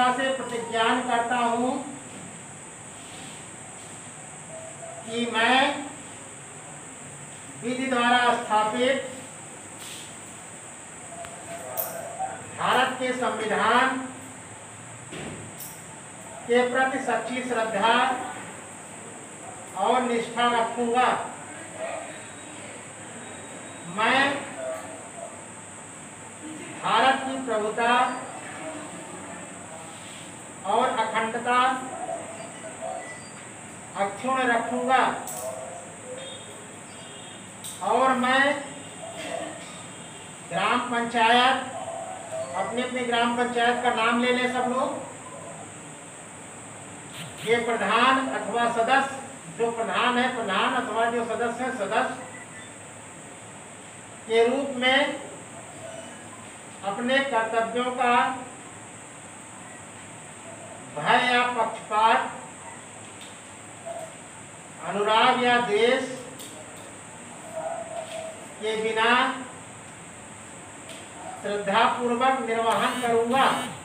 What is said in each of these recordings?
सदा से प्रतिज्ञान करता हूँ कि मैं विधि द्वारा स्थापित भारत के संविधान के प्रति सच्ची श्रद्धा और निष्ठा रखूंगा। मैं भारत की प्रभुता और अखंडता अक्षुण्ण रखूंगा और मैं ग्राम पंचायत, अपने अपने ग्राम पंचायत का नाम ले लें सब लोग, ये प्रधान अथवा सदस्य, जो प्रधान है प्रधान अथवा जो सदस्य है सदस्य के रूप में अपने कर्तव्यों का भय या पक्षपात, अनुराग या द्वेष के बिना श्रद्धापूर्वक निर्वहन करूंगा।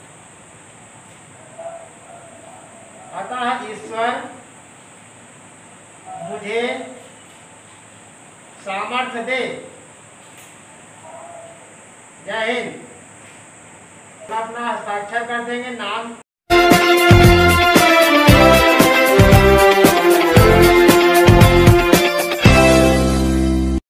अतः ईश्वर मुझे सामर्थ्य दे। जय हिंद। अपना हस्ताक्षर कर देंगे, नाम